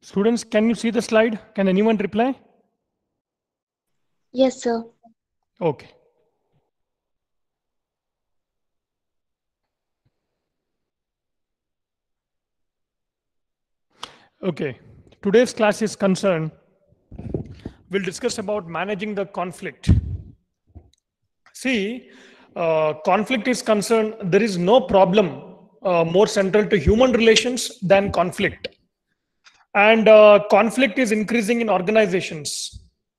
Students, can you see the slide? Can anyone reply? Yes, sir. Okay. Okay. Today's class is concerned. We'll discuss about managing the conflict. See, conflict is concerned. There is no problem more central to human relations than conflict. And conflict is increasing in organizations.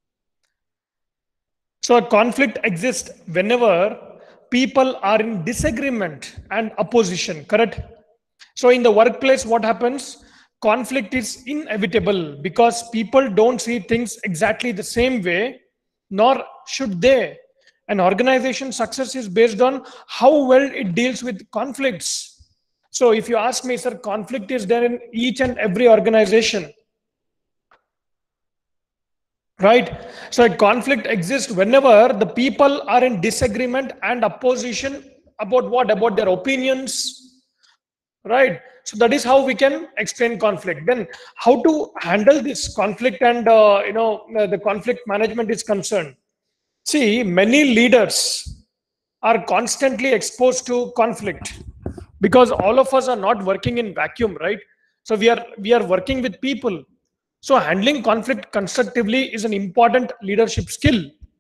So a conflict exists whenever people are in disagreement and opposition, correct? So in the workplace, what happens? Conflict is inevitable because people don't see things exactly the same way, nor should they. An organization success is based on how well it deals with conflicts. So if you ask me, sir, conflict is there in each and every organization. Right? So a conflict exists whenever the people are in disagreement and opposition about what? About their opinions, right? So that is how we can explain conflict. Then how to handle this conflict and the conflict management is concerned. See, many leaders are constantly exposed to conflict because all of us are not working in vacuum, right? So we are working with people. So handling conflict constructively is an important leadership skill.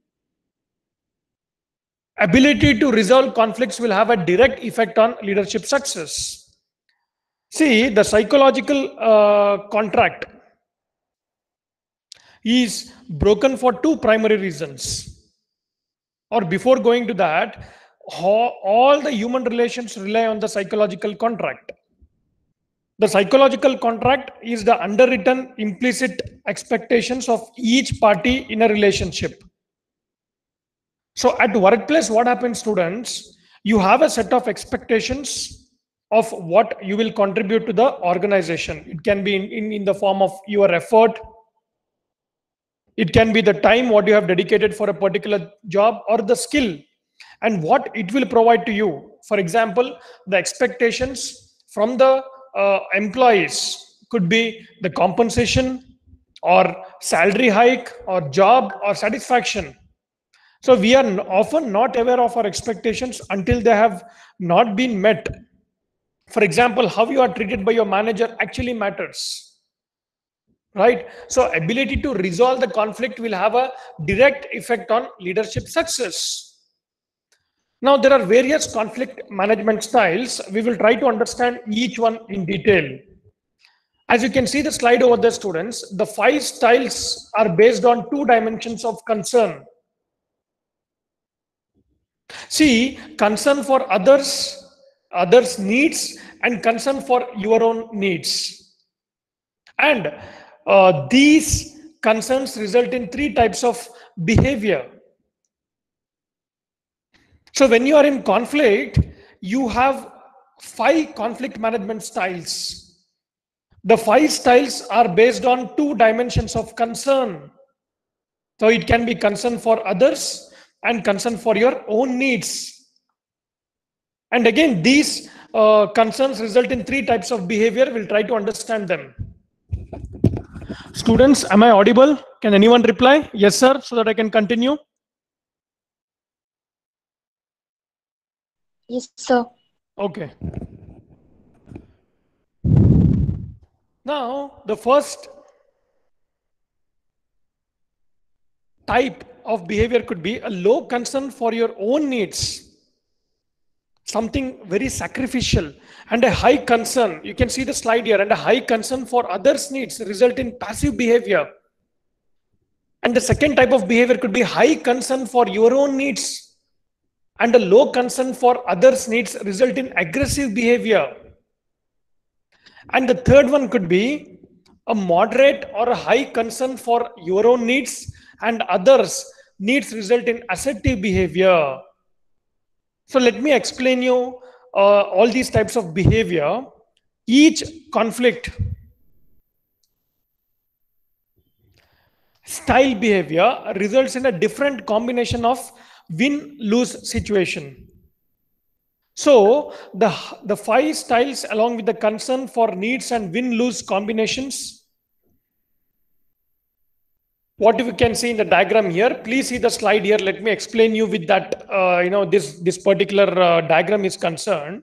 Ability to resolve conflicts will have a direct effect on leadership success. See, the psychological contract is broken for two primary reasons. Or before going to that, all the human relations rely on the psychological contract. The psychological contract is the underwritten implicit expectations of each party in a relationship. So at workplace, what happens, students? You have a set of expectations of what you will contribute to the organization. It can be in the form of your effort. It can be the time what you have dedicated for a particular job or the skill and what it will provide to you. For example, the expectations from the employees could be the compensation or salary hike or job or satisfaction. So we are often not aware of our expectations until they have not been met. For example, how you are treated by your manager actually matters, right? So ability to resolve the conflict will have a direct effect on leadership success. Now there are various conflict management styles. We will try to understand each one in detail. As you can see the slide over there, students, the 5 styles are based on 2 dimensions of concern. See, concern for others' needs, and concern for your own needs. And these concerns result in 3 types of behavior. So when you are in conflict, you have 5 conflict management styles. The 5 styles are based on 2 dimensions of concern. So it can be concern for others and concern for your own needs. And again, these concerns result in 3 types of behavior. We'll try to understand them. Students, am I audible? Can anyone reply? Yes, sir, so that I can continue. Yes, sir. Okay. Now, the first type of behavior could be a low concern for your own needs. Something very sacrificial, and a high concern. You can see the slide here, and a high concern for others' needs result in passive behavior. And the second type of behavior could be high concern for your own needs, and a low concern for others' needs result in aggressive behavior. And the third one could be a moderate or a high concern for your own needs and others' needs result in assertive behavior. So let me explain you all these types of behavior. Each conflict style behavior results in a different combination of win-lose situation. So the 5 styles along with the concern for needs and win-lose combinations What we can see in the diagram here, please see the slide here. Let me explain you with that, this particular diagram is concerned.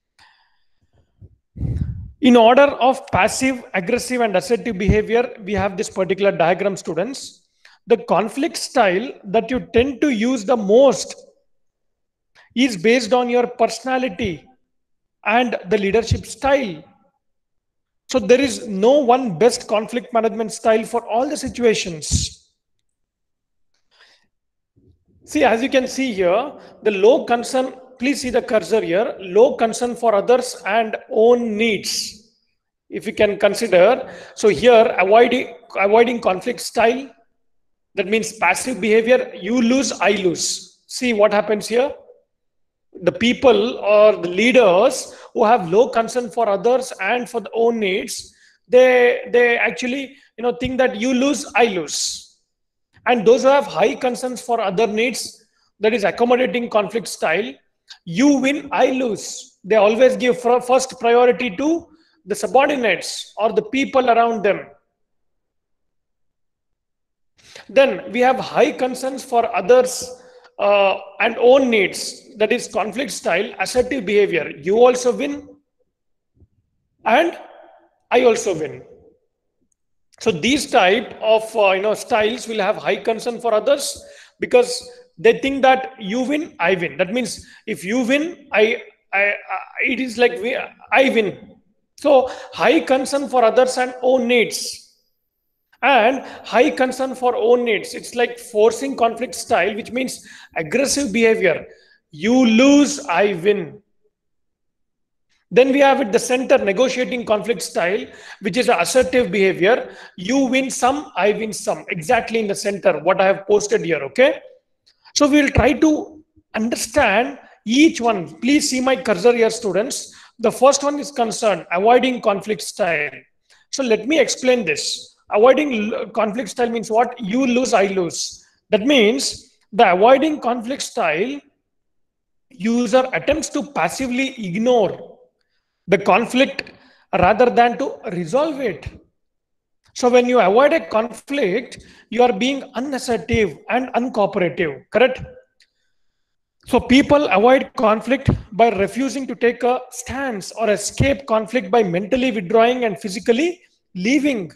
In order of passive, aggressive, and assertive behavior, we have this particular diagram, students. The conflict style that you tend to use the most is based on your personality and the leadership style. So there is no one best conflict management style for all the situations. See, as you can see here, the low concern, please see the cursor here, low concern for others and own needs. If you can consider, so here avoiding conflict style, that means passive behavior, you lose, I lose. See what happens here. The people or the leaders who have low concern for others and for their own needs, they actually think that you lose, I lose. And those who have high concerns for other needs, that is accommodating conflict style, you win, I lose. They always give first priority to the subordinates or the people around them. Then we have high concerns for others and own needs, that is conflict style, assertive behavior. You also win and I also win. So these type of styles will have high concern for others because they think that you win, I win. That means if you win, it is like I win. So high concern for others and own needs, and high concern for own needs. It's like forcing conflict style, which means aggressive behavior. You lose, I win. Then we have at the center negotiating conflict style, which is assertive behavior. You win some, I win some. Exactly in the center, what I have posted here, okay? So we will try to understand each one. Please see my cursor here, students. The first one is concerned, avoiding conflict style. So let me explain this. Avoiding conflict style means what? You lose, I lose. That means the avoiding conflict style, user attempts to passively ignore the conflict rather than to resolve it. So when you avoid a conflict, you are being unassertive and uncooperative, correct? So people avoid conflict by refusing to take a stance or escape conflict by mentally withdrawing and physically leaving.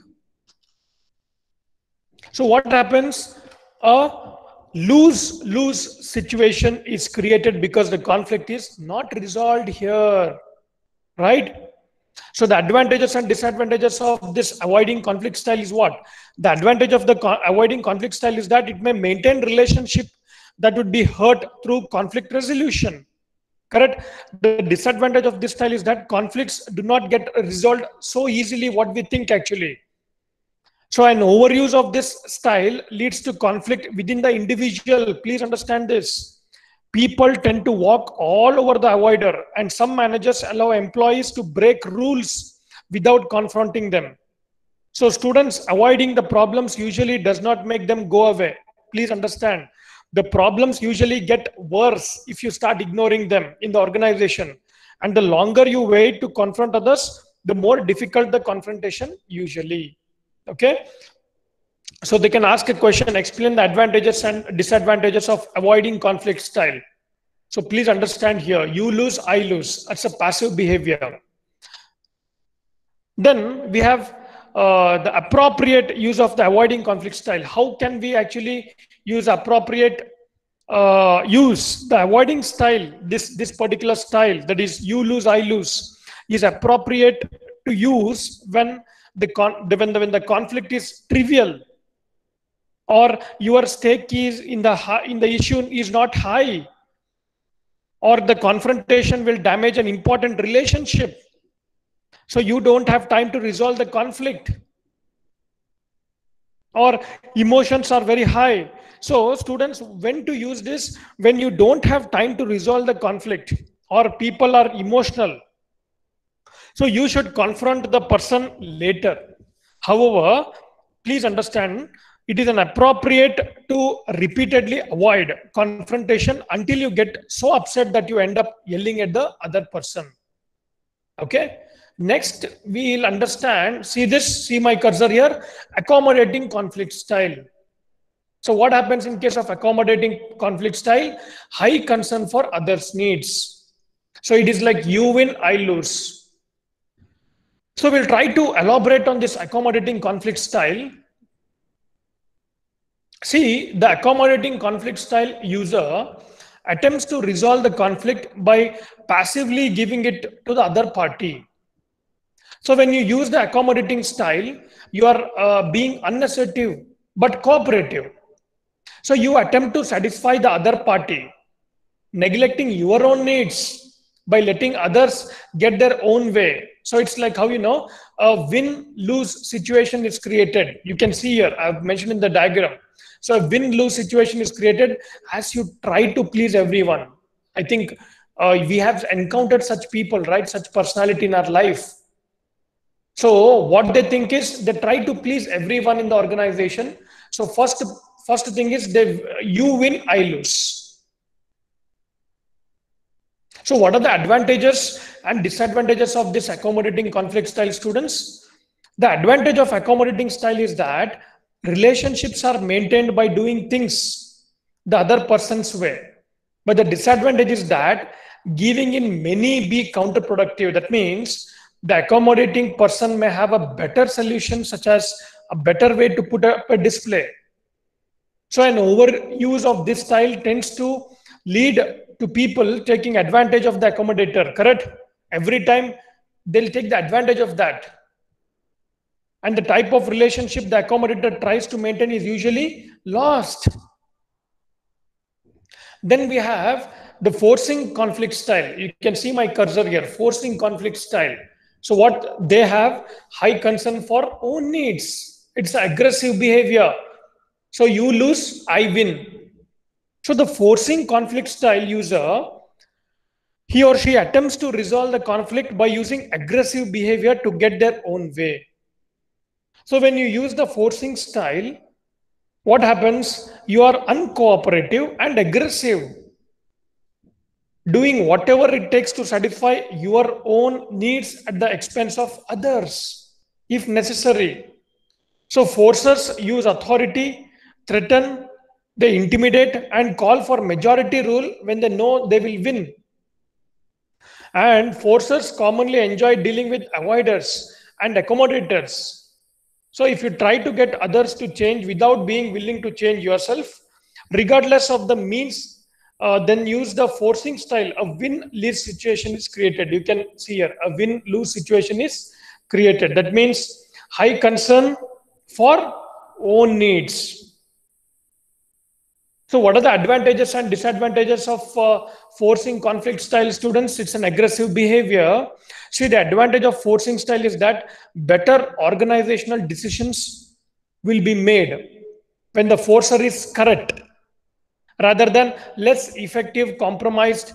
So what happens? A lose-lose situation is created because the conflict is not resolved here. Right? So the advantages and disadvantages of this avoiding conflict style is what? The advantage of the avoiding conflict style is that it may maintain relationship that would be hurt through conflict resolution. Correct? The disadvantage of this style is that conflicts do not get resolved so easily what we think actually. So an overuse of this style leads to conflict within the individual. Please understand this. People tend to walk all over the avoider, and some managers allow employees to break rules without confronting them. So students, avoiding the problems usually does not make them go away. Please understand. The problems usually get worse if you start ignoring them in the organization. And the longer you wait to confront others, the more difficult the confrontation usually. Okay? So they can ask a question, explain the advantages and disadvantages of avoiding conflict style. So please understand here, you lose, I lose. That's a passive behavior. Then we have the appropriate use of the avoiding conflict style. How can we actually use appropriate use the avoiding style? This particular style, that is you lose, I lose, is appropriate to use when the conflict is trivial, or your stake is in the issue is not high, or the confrontation will damage an important relationship. So you don't have time to resolve the conflict, or emotions are very high. So students, when to use this? When you don't have time to resolve the conflict or people are emotional. So you should confront the person later. However, please understand, it is inappropriate to repeatedly avoid confrontation until you get so upset that you end up yelling at the other person. Okay. Next, we'll understand, see my cursor here, accommodating conflict style. So what happens in case of accommodating conflict style? High concern for others' needs. So it is like you win, I lose. So we'll try to elaborate on this accommodating conflict style. See, the accommodating conflict style user attempts to resolve the conflict by passively giving it to the other party. So when you use the accommodating style, you are being unassertive but cooperative. So you attempt to satisfy the other party, neglecting your own needs by letting others get their own way. So it's like how a win-lose situation is created. You can see here, I've mentioned in the diagram. So a win-lose situation is created as you try to please everyone. I think we have encountered such people, right? Such personality in our life. So what they think is they try to please everyone in the organization. So first thing is you win, I lose. So what are the advantages and disadvantages of this accommodating conflict style, students? The advantage of accommodating style is that relationships are maintained by doing things the other person's way. But the disadvantage is that giving in many be counterproductive. That means the accommodating person may have a better solution, such as a better way to put up a display. So an overuse of this style tends to lead to people taking advantage of the accommodator, correct? Every time they'll take the advantage of that. And the type of relationship the accommodator tries to maintain is usually lost. Then we have the forcing conflict style. You can see my cursor here, forcing conflict style. So what they have, high concern for own needs. It's aggressive behavior. So you lose, I win. So the forcing conflict style user, he or she attempts to resolve the conflict by using aggressive behavior to get their own way. So when you use the forcing style, what happens? You are uncooperative and aggressive, doing whatever it takes to satisfy your own needs at the expense of others, if necessary. So forcers use authority, threaten, they intimidate and call for majority rule when they know they will win. And forcers commonly enjoy dealing with avoiders and accommodators. So if you try to get others to change without being willing to change yourself, regardless of the means, then use the forcing style. A win-lose situation is created. You can see here, a win-lose situation is created. That means high concern for own needs. So what are the advantages and disadvantages of forcing conflict style, students? It's an aggressive behavior. See, the advantage of forcing style is that better organizational decisions will be made when the forcer is correct, rather than less effective compromised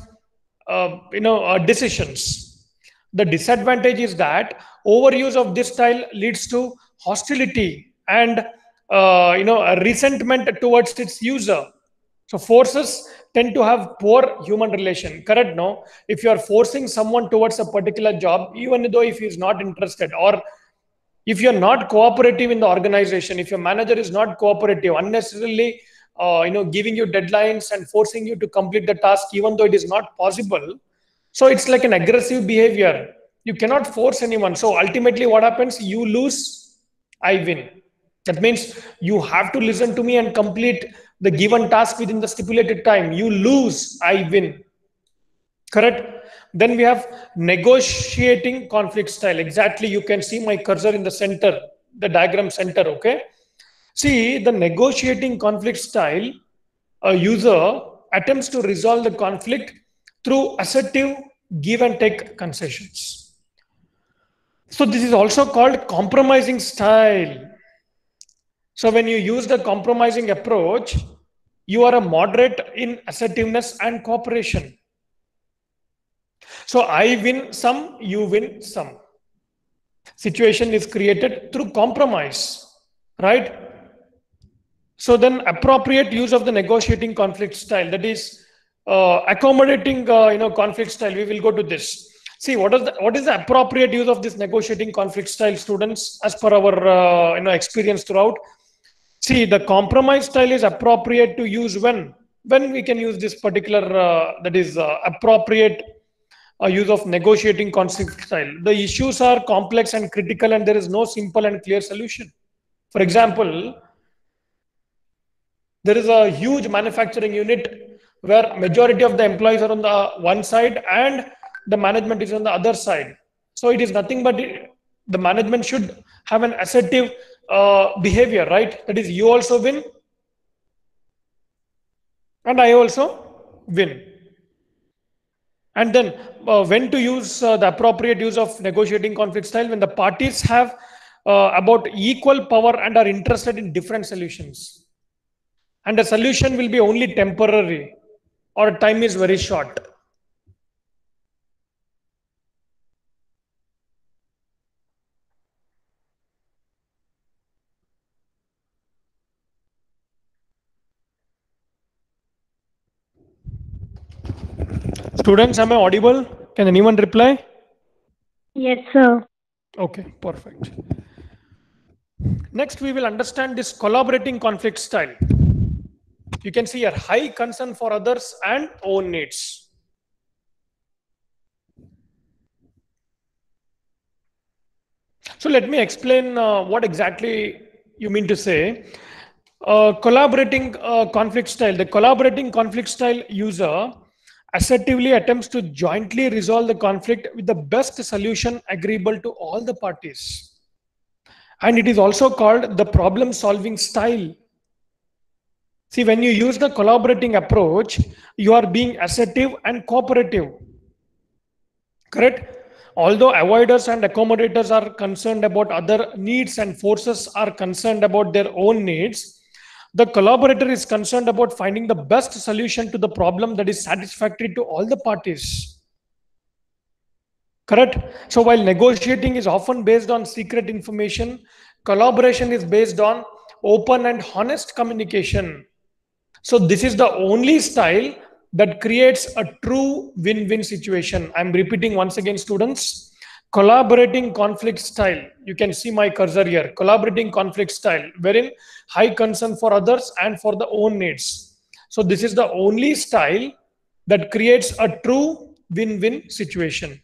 decisions. The disadvantage is that overuse of this style leads to hostility and a resentment towards its user. So forces tend to have poor human relation, correct? No, if you are forcing someone towards a particular job, even though if he is not interested, or if you're not cooperative in the organization, if your manager is not cooperative, unnecessarily giving you deadlines and forcing you to complete the task even though it is not possible, so it's like an aggressive behavior. You cannot force anyone. So ultimately what happens? You lose, I win. That means you have to listen to me and complete the given task within the stipulated time. You lose, I win. Correct? Then we have negotiating conflict style. Exactly, you can see my cursor in the center, the diagram center, okay? See, the negotiating conflict style, a user attempts to resolve the conflict through assertive give and take concessions. So this is also called compromising style. So when you use the compromising approach, you are a moderate in assertiveness and cooperation. So I win some, you win some. Situation is created through compromise, right? So then appropriate use of the negotiating conflict style, that is accommodating conflict style. We will go to this. See, what is the appropriate use of this negotiating conflict style, students, as per our experience throughout? See, the compromise style is appropriate to use when we can use this particular that is appropriate use of negotiating conflict style. The issues are complex and critical, and there is no simple and clear solution. For example, there is a huge manufacturing unit where majority of the employees are on the one side and the management is on the other side. So it is nothing but the management should have an assertive behavior, right? That is, you also win and I also win. And then when to use the appropriate use of negotiating conflict style, when the parties have about equal power and are interested in different solutions. And the solution will be only temporary or time is very short. Students, am I audible? Can anyone reply? Yes, sir. Okay, perfect. Next, we will understand this collaborating conflict style. You can see a high concern for others and own needs. So let me explain what exactly you mean to say. Collaborating conflict style. The collaborating conflict style user assertively attempts to jointly resolve the conflict with the best solution agreeable to all the parties. And it is also called the problem solving style. See, when you use the collaborating approach, you are being assertive and cooperative. Correct? Although avoiders and accommodators are concerned about other needs and forces are concerned about their own needs, the collaborator is concerned about finding the best solution to the problem that is satisfactory to all the parties. Correct? So while negotiating is often based on secret information, collaboration is based on open and honest communication. So this is the only style that creates a true win-win situation. I'm repeating once again, students. Collaborating conflict style. You can see my cursor here. Collaborating conflict style, wherein high concern for others and for the own needs. So this is the only style that creates a true win-win situation.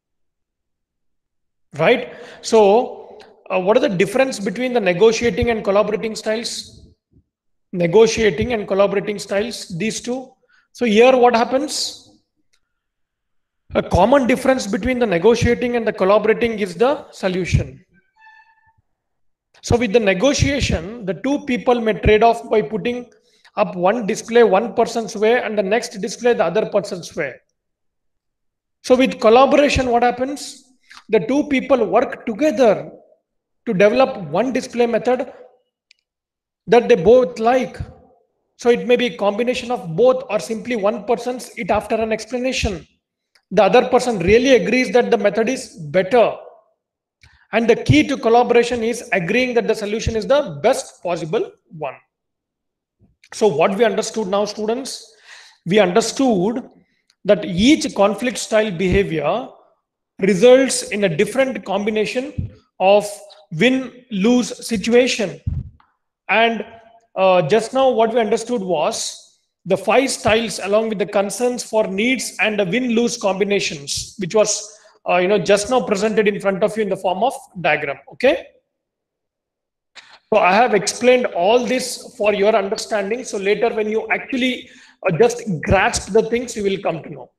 Right? So what are the difference between the negotiating and collaborating styles? Negotiating and collaborating styles, these two. So here what happens? A common difference between the negotiating and the collaborating is the solution. So with the negotiation, the two people may trade off by putting up one display one person's way and the next display the other person's way. So with collaboration, what happens? The two people work together to develop one display method that they both like. So it may be a combination of both or simply one person's it after an explanation. The other person really agrees that the method is better. And the key to collaboration is agreeing that the solution is the best possible one. So what we understood now, students, we understood that each conflict style behavior results in a different combination of win-lose situation. And just now what we understood was the 5 styles along with the concerns for needs and the win-lose combinations, which was just now presented in front of you in the form of diagram. Okay. So I have explained all this for your understanding. So later when you actually just grasp the things, you will come to know.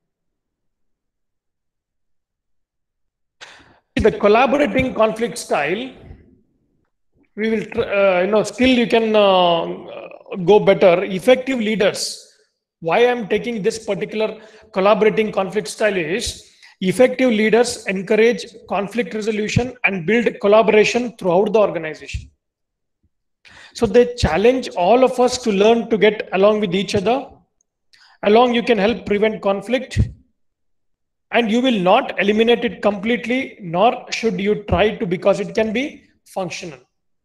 The collaborating conflict style, we will still you can go better. Effective leaders. Why I'm taking this particular collaborating conflict style is effective leaders encourage conflict resolution and build collaboration throughout the organization. So they challenge all of us to learn to get along with each other. Along, you can help prevent conflict, and you will not eliminate it completely, nor should you try to, because it can be functional.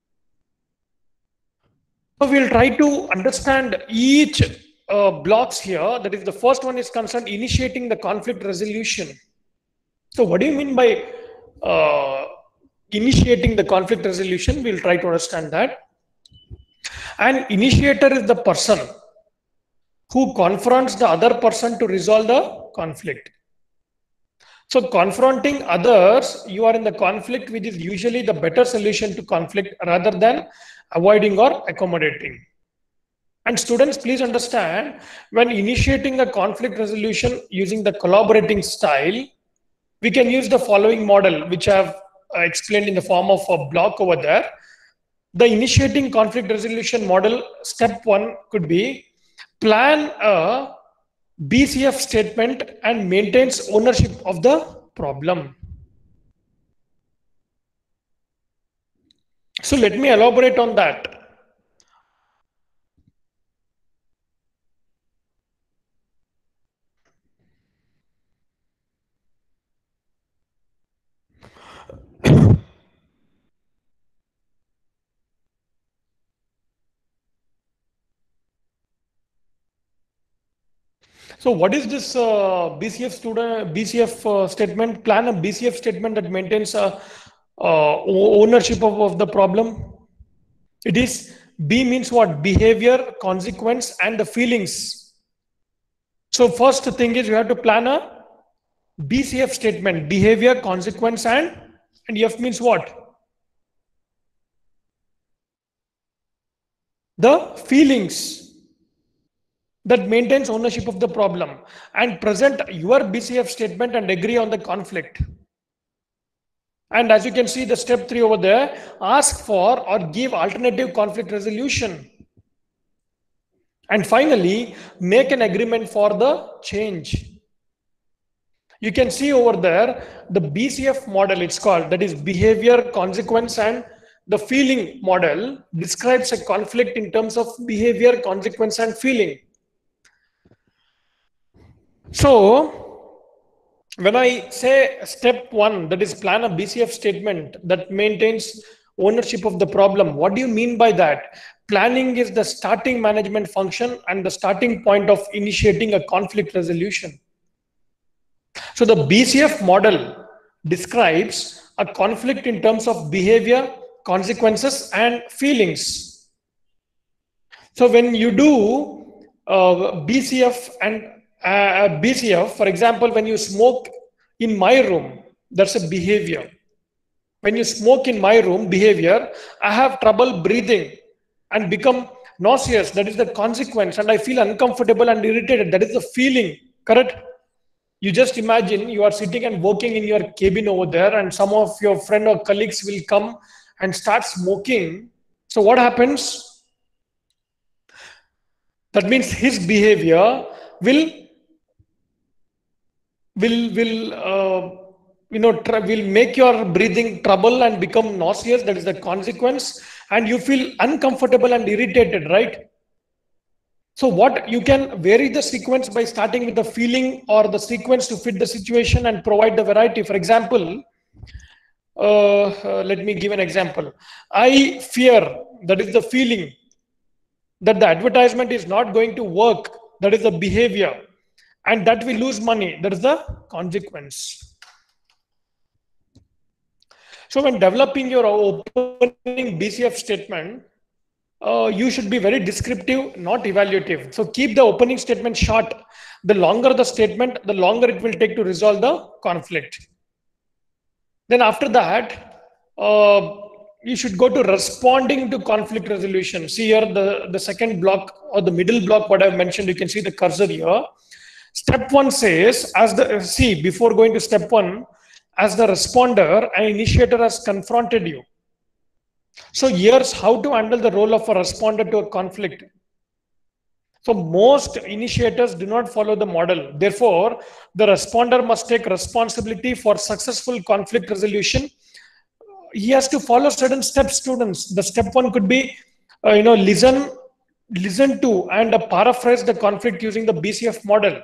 So we'll try to understand each blocks here. That is, the first one is concerned initiating the conflict resolution. So what do you mean by initiating the conflict resolution? We'll try to understand that. An initiator is the person who confronts the other person to resolve the conflict. So confronting others, you are in the conflict, which is usually the better solution to conflict rather than avoiding or accommodating. And students, please understand, when initiating a conflict resolution using the collaborating style, we can use the following model, which I have explained in the form of a block over there. The initiating conflict resolution model, step one could be plan a BCF statement and maintains ownership of the problem. So let me elaborate on that. So what is this BCF statement? Plan a BCF statement that maintains ownership of the problem. It is B means what? Behavior, consequence, and the feelings. So first thing is you have to plan a BCF statement: behavior, consequence, and F means what? The feelings. That maintains ownership of the problem, and present your BCF statement and agree on the conflict. And as you can see, the step 3 over there, ask for or give alternative conflict resolution. And finally, make an agreement for the change. You can see over there the BCF model, it's called, that is behavior, consequence, and the feeling model describes a conflict in terms of behavior, consequence, and feeling. So, when I say step 1, that is plan a BCF statement that maintains ownership of the problem, what do you mean by that? Planning is the starting management function and the starting point of initiating a conflict resolution. So, the BCF model describes a conflict in terms of behavior, consequences, and feelings. So, when you do BCF and BCF, for example, when you smoke in my room, that's a behavior. When you smoke in my room, behavior, I have trouble breathing and become nauseous, that is the consequence, and I feel uncomfortable and irritated, that is the feeling, correct? You just imagine you are sitting and working in your cabin over there, and some of your friend or colleagues will come and start smoking. So what happens? That means his behavior will make your breathing trouble and become nauseous, that is the consequence, and you feel uncomfortable and irritated, right? So what you can vary the sequence by starting with the feeling or the sequence to fit the situation and provide the variety. For example, let me give an example. I fear, that is the feeling, that the advertisement is not going to work, that is the behavior, and that we lose money, that is the consequence. So when developing your opening BCF statement, you should be very descriptive, not evaluative. So keep the opening statement short. The longer the statement, the longer it will take to resolve the conflict. Then after that, you should go to responding to conflict resolution. See here the second block or the middle block, what I've mentioned, you can see the cursor here. Step 1 says, before going to step 1, as the responder, an initiator has confronted you. So here's how to handle the role of a responder to a conflict. So most initiators do not follow the model. Therefore, the responder must take responsibility for successful conflict resolution. He has to follow certain steps, students. The step 1 could be, listen to and paraphrase the conflict using the BCF model.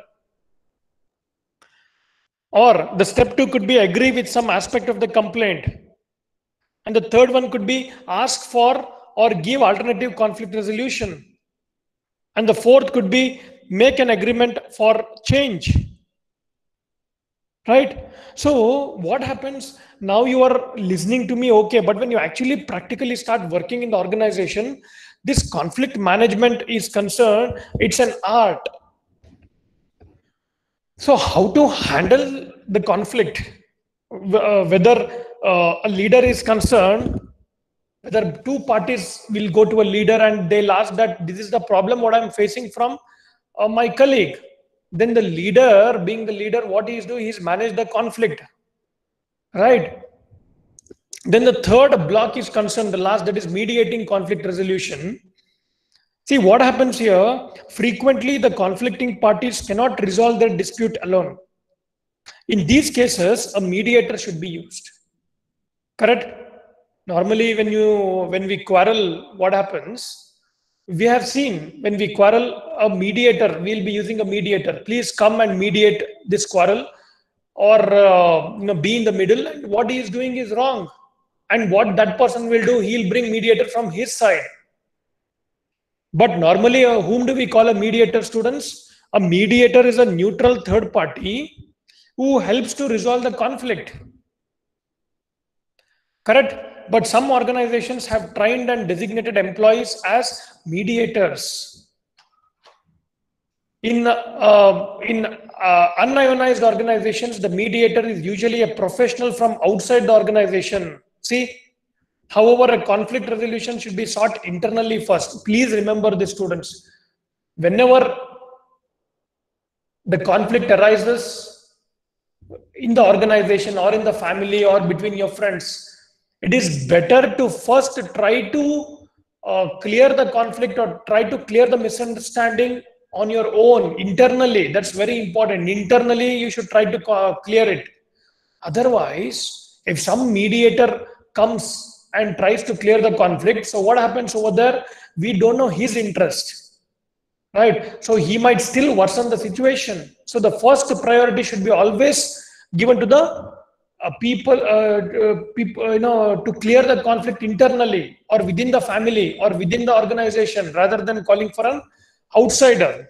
Or the step 2 could be agree with some aspect of the complaint. And the third one could be ask for or give alternative conflict resolution. And the fourth could be make an agreement for change. Right? So what happens now? You are listening to me, okay, but when you actually practically start working in the organization, this conflict management is concerned, it's an art. So how to handle the conflict, whether a leader is concerned, whether two parties will go to a leader and they'll ask that this is the problem what I'm facing from my colleague. Then the leader, being the leader, what he is doing, he's manage the conflict, right? Then the third block is concerned, the last, that is mediating conflict resolution. See what happens here. Frequently, the conflicting parties cannot resolve their dispute alone. In these cases, a mediator should be used. Correct? Normally, when we quarrel, what happens? We have seen when we quarrel, a mediator, we'll be using a mediator. Please come and mediate this quarrel, or be in the middle. And what he is doing is wrong. And what that person will do, he'll bring mediator from his side. But normally, whom do we call a mediator, students? A mediator is a neutral third party who helps to resolve the conflict. Correct? But some organizations have trained and designated employees as mediators. In unionized organizations, the mediator is usually a professional from outside the organization. See, however, a conflict resolution should be sought internally first. Please remember this, students. Whenever the conflict arises in the organization or in the family or between your friends, it is better to first try to clear the conflict or try to clear the misunderstanding on your own internally. That's very important. Internally, you should try to clear it. Otherwise, if some mediator comes and tries to clear the conflict, so what happens over there? We don't know his interest, right? So he might still worsen the situation. So the first priority should be always given to the people, to clear the conflict internally or within the family or within the organization, rather than calling for an outsider.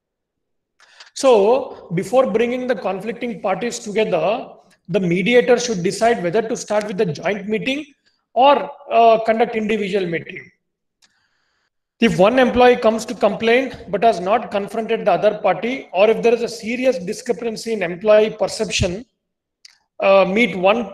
So before bringing the conflicting parties together, the mediator should decide whether to start with a joint meeting or conduct individual meeting. If one employee comes to complain but has not confronted the other party, or if there is a serious discrepancy in employee perception, meet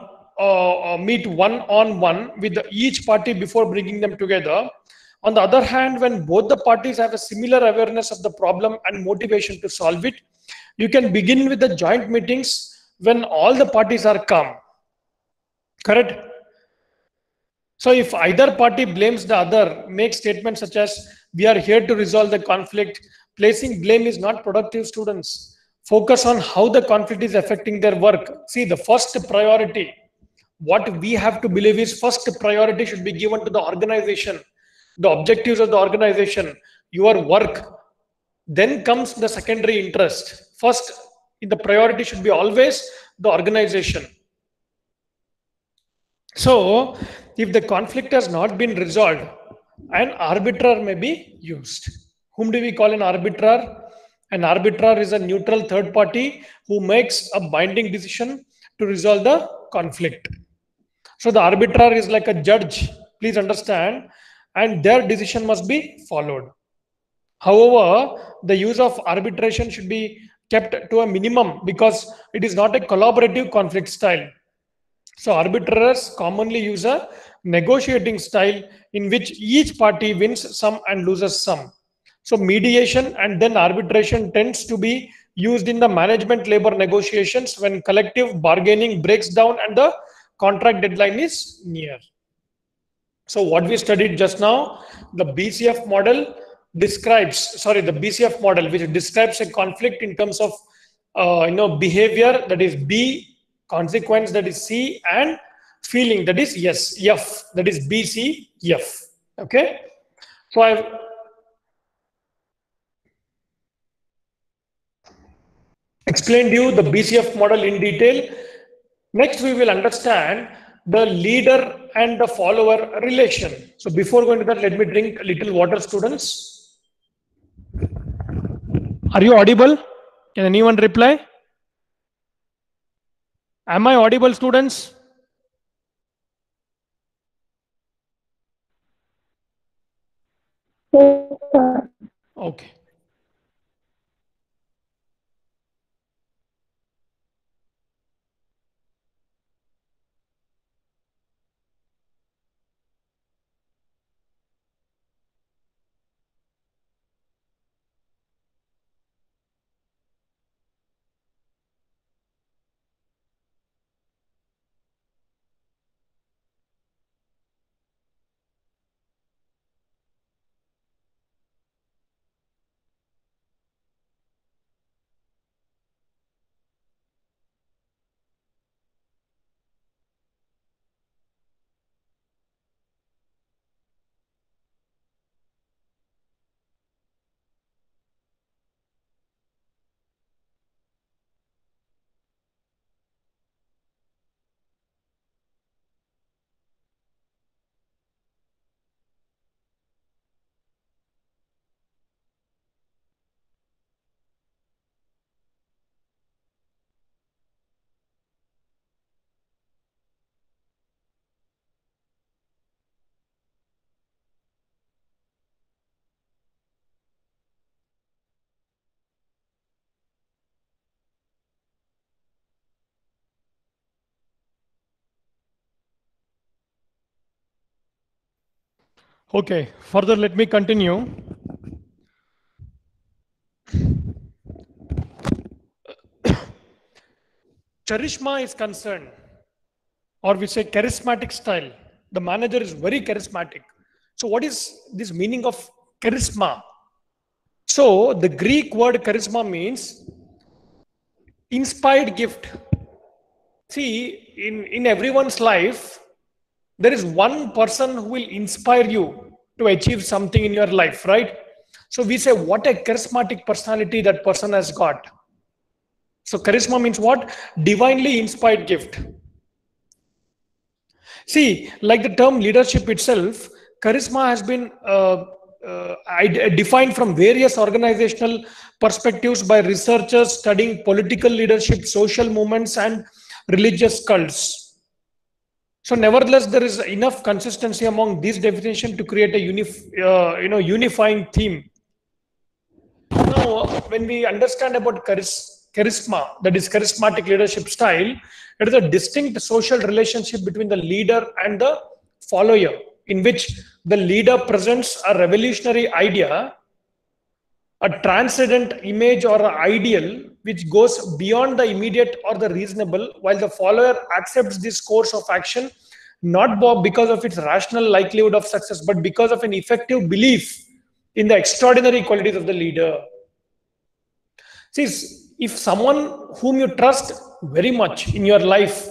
one-on-one with each party before bringing them together. On the other hand, when both the parties have a similar awareness of the problem and motivation to solve it, you can begin with the joint meetings when all the parties are calm. Correct? So if either party blames the other, makes statements such as, "We are here to resolve the conflict," placing blame is not productive, students. Focus on how the conflict is affecting their work. See, the first priority, what we have to believe is, first priority should be given to the organization, the objectives of the organization, your work. Then comes the secondary interest. First, the priority should be always the organization. So, if the conflict has not been resolved, an arbiter may be used. Whom do we call an arbiter? An arbiter is a neutral third party who makes a binding decision to resolve the conflict. So the arbiter is like a judge, please understand, and their decision must be followed. However, the use of arbitration should be kept to a minimum because it is not a collaborative conflict style. So arbitrators commonly use a negotiating style in which each party wins some and loses some. So mediation and then arbitration tends to be used in the management labor negotiations when collective bargaining breaks down and the contract deadline is near. So what we studied just now, the BCF model the BCF model, which describes a conflict in terms of behavior, that is B, consequence, that is C, and feeling, that is F, that is BCF. Okay, so I've explained you the BCF model in detail. Next, we will understand the leader and the follower relation. So before going to that, let me drink a little water, students. Are you audible? Can anyone reply? Am I audible, students? Yes, sir. Okay. Okay. Further, let me continue. Charishma is concerned, or we say charismatic style. The manager is very charismatic. So, what is this meaning of charisma? So, the Greek word charisma means inspired gift. See, in everyone's life, there is one person who will inspire you to achieve something in your life, right? So, we say, what a charismatic personality that person has got. So, charisma means what? Divinely inspired gift. See, like the term leadership itself, charisma has been defined from various organizational perspectives by researchers studying political leadership, social movements, and religious cults. So, nevertheless, there is enough consistency among these definitions to create a unifying theme. Now, when we understand about charisma, that is charismatic leadership style, it is a distinct social relationship between the leader and the follower, in which the leader presents a revolutionary idea, a transcendent image or an ideal which goes beyond the immediate or the reasonable, while the follower accepts this course of action not because of its rational likelihood of success, but because of an effective belief in the extraordinary qualities of the leader. See, if someone whom you trust very much in your life,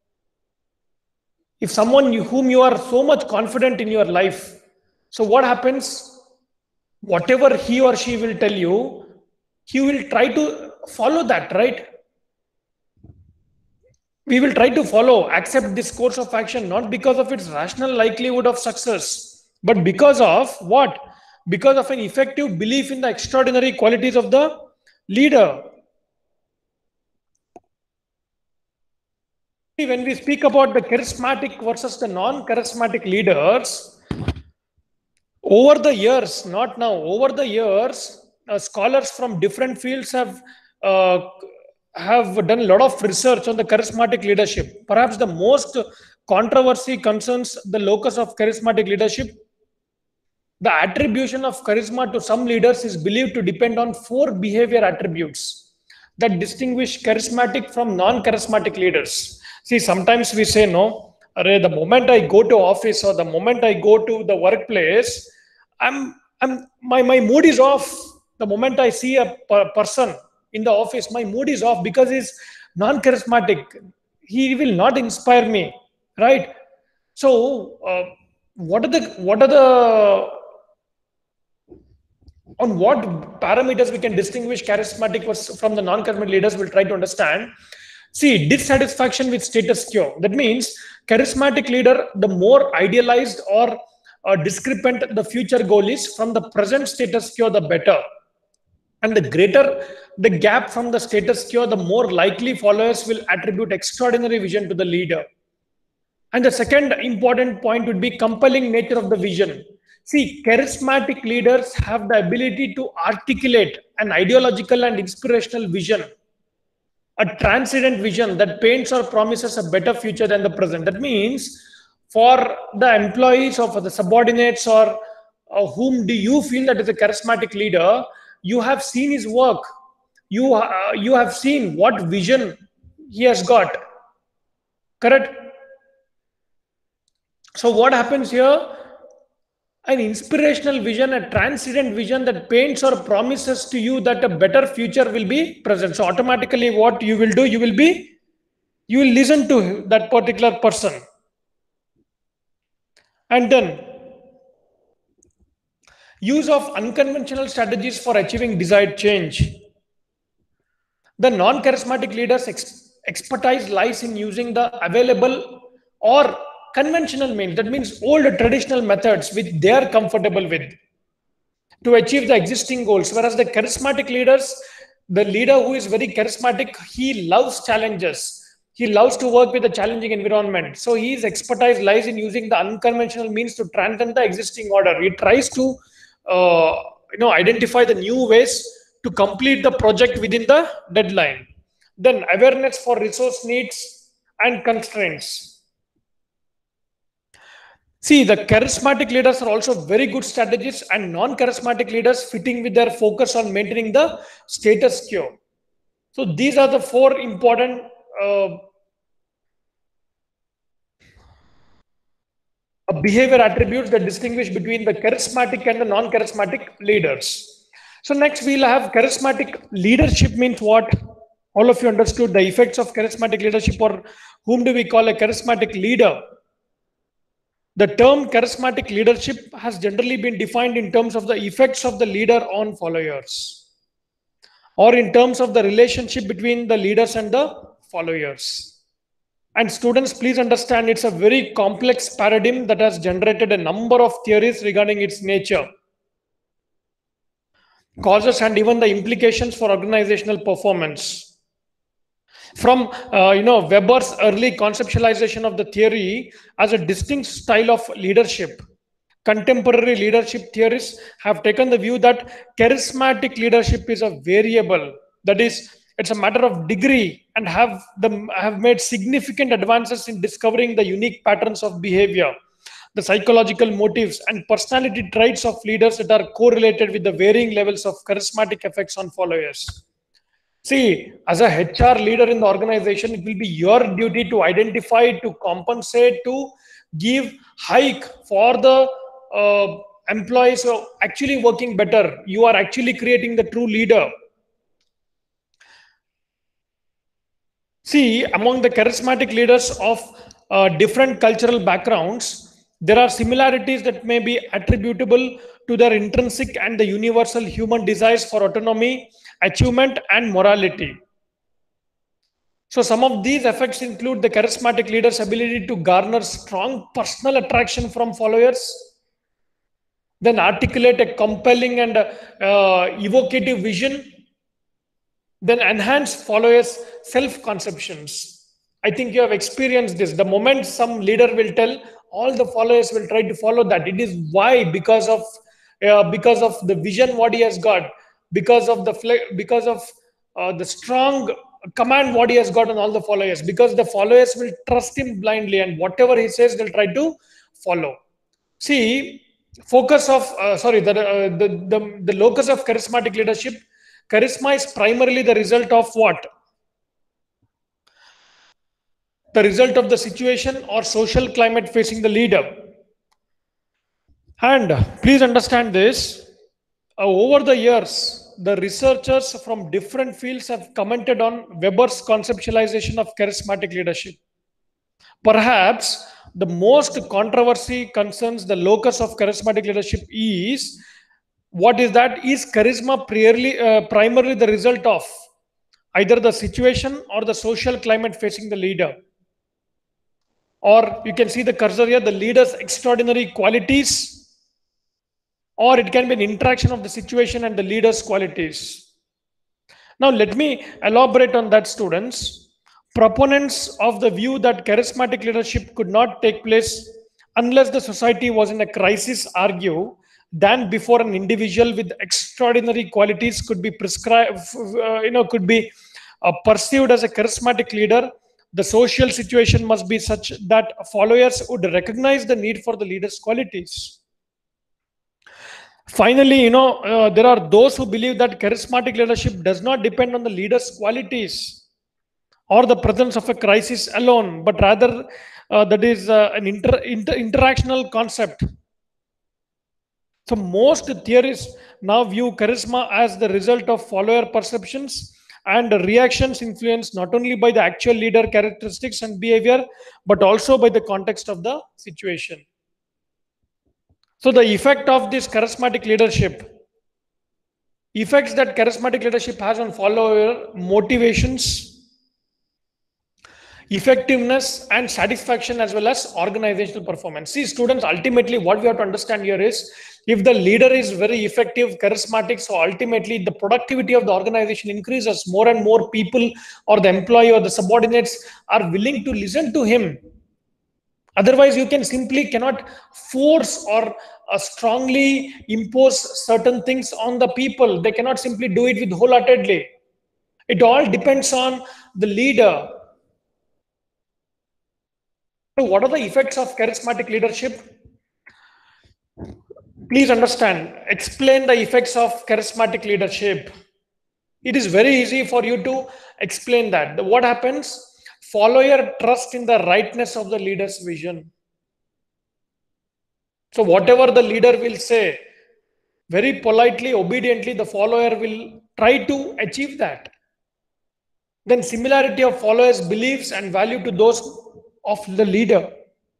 if someone whom you are so much confident in your life, so what happens? Whatever he or she will tell you, he will try to follow that, right? We will try to follow, accept this course of action, not because of its rational likelihood of success, but because of what? Because of an effective belief in the extraordinary qualities of the leader. When we speak about the charismatic versus the non-charismatic leaders, over the years, not now, over the years, scholars from different fields uh, have done a lot of research on the charismatic leadership. Perhaps the most controversy concerns the locus of charismatic leadership. The attribution of charisma to some leaders is believed to depend on four behavior attributes that distinguish charismatic from non-charismatic leaders. See, sometimes we say, no, the moment I go to office or the moment I go to the workplace, my mood is off. The moment I see a person in the office, my mood is off because he's non-charismatic. He will not inspire me, right? So, what are the on what parameters we can distinguish charismatic from the non-charismatic leaders? We'll try to understand. See, dissatisfaction with status quo. That means charismatic leader, the more idealized or discrepant the future goal is from the present status quo, the better. And the greater the gap from the status quo, the more likely followers will attribute extraordinary vision to the leader. And the second important point would be compelling nature of the vision. See, charismatic leaders have the ability to articulate an ideological and inspirational vision, a transcendent vision that paints or promises a better future than the present. That means for the employees or for the subordinates or whom do you feel that is a charismatic leader, you have seen his work. You have seen what vision he has got. Correct? So what happens here? An inspirational vision, a transcendent vision that paints or promises to you that a better future will be present. So automatically what you will do, you will listen to that particular person. And then use of unconventional strategies for achieving desired change. The non-charismatic leaders' expertise lies in using the available or conventional means. That means old traditional methods which they are comfortable with to achieve the existing goals. Whereas the charismatic leaders, the leader who is very charismatic, he loves challenges. He loves to work with a challenging environment. So his expertise lies in using the unconventional means to transcend the existing order. He tries to identify the new ways to complete the project within the deadline. Then awareness for resource needs and constraints. See, the charismatic leaders are also very good strategists, and non-charismatic leaders fitting with their focus on maintaining the status quo. So these are the four important behavior attributes that distinguish between the charismatic and the non-charismatic leaders. So next we'll have charismatic leadership means what? All of you understood the effects of charismatic leadership, or whom do we call a charismatic leader? The term charismatic leadership has generally been defined in terms of the effects of the leader on followers, or in terms of the relationship between the leaders and the followers. And students, please understand it's a very complex paradigm that has generated a number of theories regarding its nature, causes, and even the implications for organizational performance. From Weber's early conceptualization of the theory as a distinct style of leadership, contemporary leadership theorists have taken the view that charismatic leadership is a variable. That is, it's a matter of degree, and have made significant advances in discovering the unique patterns of behavior, the psychological motives and personality traits of leaders that are correlated with the varying levels of charismatic effects on followers. See, as a HR leader in the organization, it will be your duty to identify, to compensate, to give hike for the employees who are actually working better. You are actually creating the true leader. See, among the charismatic leaders of different cultural backgrounds, there are similarities that may be attributable to their intrinsic and the universal human desires for autonomy, achievement, and morality. So some of these effects include the charismatic leader's ability to garner strong personal attraction from followers, then articulate a compelling and evocative vision, then enhance followers' self-conceptions. I think you have experienced this. The moment some leader will tell, all the followers will try to follow that. It is why? Because of the vision what he has got, because of the strong command what he has got on all the followers, because the followers will trust him blindly, and whatever he says they'll try to follow. See, focus of the locus of charismatic leadership. Charisma is primarily the result of what? The result of the situation or social climate facing the leader. And please understand this, over the years, the researchers from different fields have commented on Weber's conceptualization of charismatic leadership. Perhaps the most controversy concerns the locus of charismatic leadership is, what is that? Is charisma primarily the result of either the situation or the social climate facing the leader? Or you can see the cursor here, the leader's extraordinary qualities, or it can be an interaction of the situation and the leader's qualities. Now let me elaborate on that, students. Proponents of the view that charismatic leadership could not take place unless the society was in a crisis, argue, than before an individual with extraordinary qualities could be prescribed, could be perceived as a charismatic leader. The social situation must be such that followers would recognize the need for the leader's qualities. Finally, there are those who believe that charismatic leadership does not depend on the leader's qualities or the presence of a crisis alone, but rather that is an interactional concept. So most theorists now view charisma as the result of follower perceptions and reactions influenced not only by the actual leader characteristics and behavior, but also by the context of the situation. So the effect of this charismatic leadership, effects that charismatic leadership has on follower motivations, effectiveness and satisfaction, as well as organizational performance. See, students, ultimately what we have to understand here is, if the leader is very effective, charismatic, so ultimately the productivity of the organization increases. More and more people or the employee or the subordinates are willing to listen to him. Otherwise, you can simply cannot force or strongly impose certain things on the people. They cannot simply do it with wholeheartedly. It all depends on the leader. So what are the effects of charismatic leadership? Please understand, explain the effects of charismatic leadership. It is very easy for you to explain that. What happens? Follower trust in the rightness of the leader's vision. So whatever the leader will say, very politely, obediently, the follower will try to achieve that. Then similarity of followers' beliefs and value to those of the leader.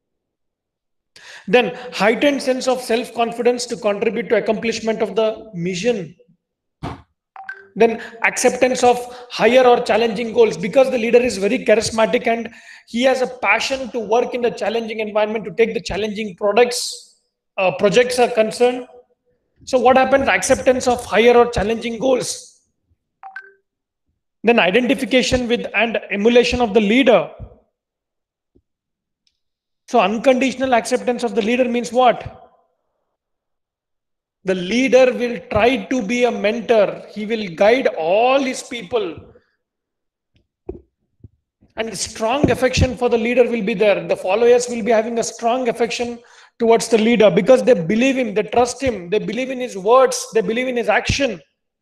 Then heightened sense of self-confidence to contribute to accomplishment of the mission. Then acceptance of higher or challenging goals, because the leader is very charismatic and he has a passion to work in the challenging environment, to take the challenging projects are concerned. So what happens? Acceptance of higher or challenging goals. Then identification with and emulation of the leader. So unconditional acceptance of the leader means what? The leader will try to be a mentor. He will guide all his people. And strong affection for the leader will be there. The followers will be having a strong affection towards the leader because they believe him, they trust him, they believe in his words, they believe in his action.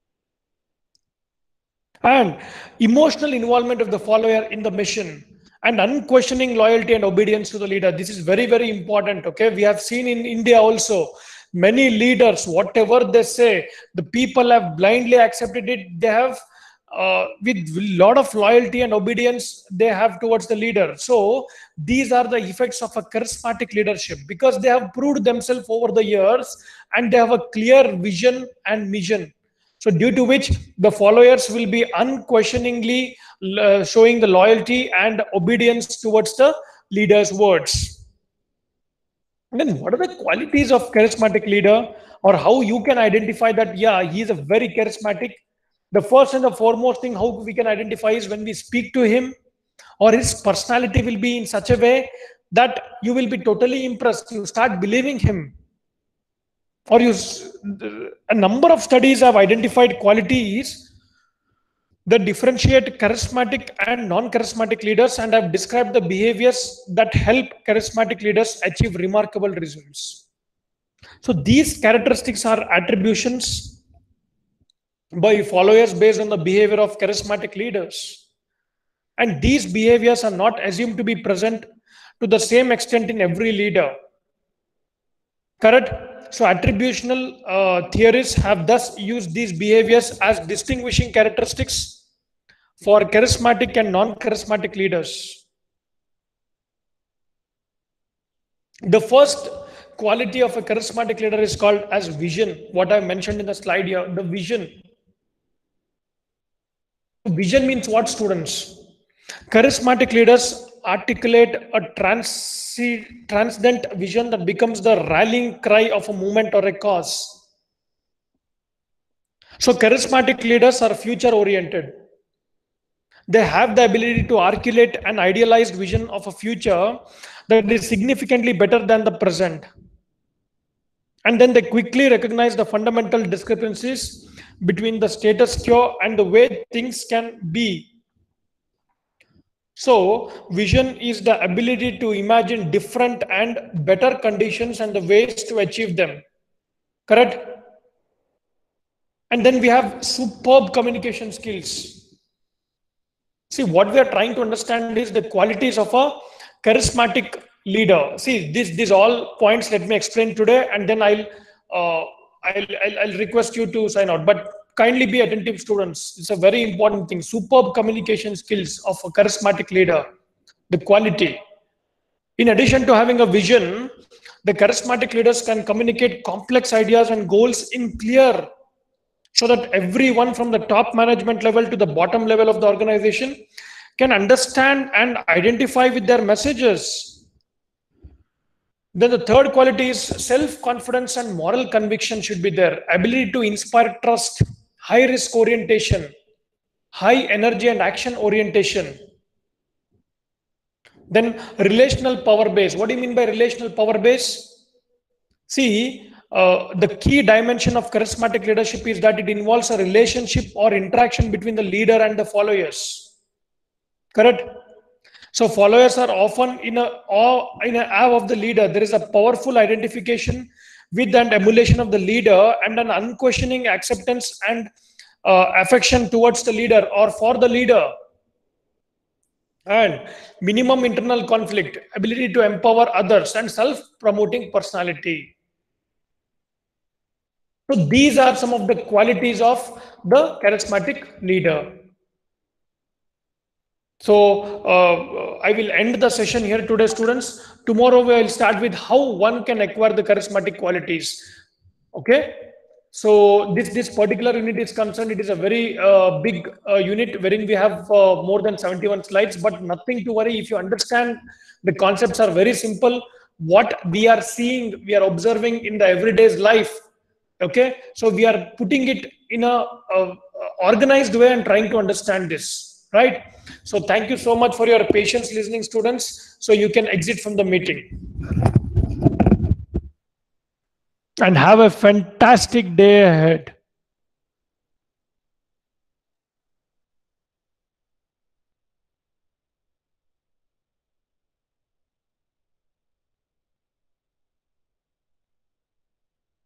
And emotional involvement of the follower in the mission, and unquestioning loyalty and obedience to the leader. This is very, very important. Okay, we have seen in India also many leaders, whatever they say, the people have blindly accepted it. They have with a lot of loyalty and obedience they have towards the leader. So these are the effects of a charismatic leadership, because they have proved themselves over the years and they have a clear vision and mission. So due to which the followers will be unquestioningly showing the loyalty and obedience towards the leader's words. And then what are the qualities of charismatic leader, or how you can identify that, yeah, he is a very charismatic? The first and the foremost thing how we can identify is when we speak to him, or his personality will be in such a way that you will be totally impressed. You start believing him. Or a number of studies have identified qualities that differentiate charismatic and non-charismatic leaders and have described the behaviors that help charismatic leaders achieve remarkable results. So these characteristics are attributions by followers based on the behavior of charismatic leaders. And these behaviors are not assumed to be present to the same extent in every leader. Correct? So attributional theorists have thus used these behaviors as distinguishing characteristics for charismatic and non-charismatic leaders. The first quality of a charismatic leader is called as vision. What I mentioned in the slide here, the vision. Vision means what, students? Charismatic leaders articulate a transcendent vision that becomes the rallying cry of a movement or a cause. So charismatic leaders are future oriented. They have the ability to articulate an idealized vision of a future that is significantly better than the present. And then they quickly recognize the fundamental discrepancies between the status quo and the way things can be. So, vision is the ability to imagine different and better conditions and the ways to achieve them. Correct? And then we have superb communication skills. See, what we are trying to understand is the qualities of a charismatic leader. See, these all points let me explain today, and then I'll request you to sign out. But kindly be attentive, students. It's a very important thing. Superb communication skills of a charismatic leader, the quality. In addition to having a vision, the charismatic leaders can communicate complex ideas and goals in clear, so that everyone from the top management level to the bottom level of the organization can understand and identify with their messages. Then the third quality is self-confidence and moral conviction should be there. Ability to inspire trust, high risk orientation, high energy and action orientation. Then relational power base. What do you mean by relational power base? See, the key dimension of charismatic leadership is that it involves a relationship or interaction between the leader and the followers. Correct? So followers are often in a awe of the leader. There is a powerful identification with and emulation of the leader, and an unquestioning acceptance and affection towards the leader or for the leader. And minimum internal conflict, ability to empower others, and self-promoting personality. So these are some of the qualities of the charismatic leader. So I will end the session here today, students. Tomorrow we will start with how one can acquire the charismatic qualities. Okay. So this particular unit is concerned, it is a very big unit wherein we have more than 71 slides, but nothing to worry. If you understand, the concepts are very simple. What we are seeing, we are observing in the everyday's life. Okay. So we are putting it in a organized way and trying to understand this, right? So thank you so much for your patience listening, students. So you can exit from the meeting. And have a fantastic day ahead.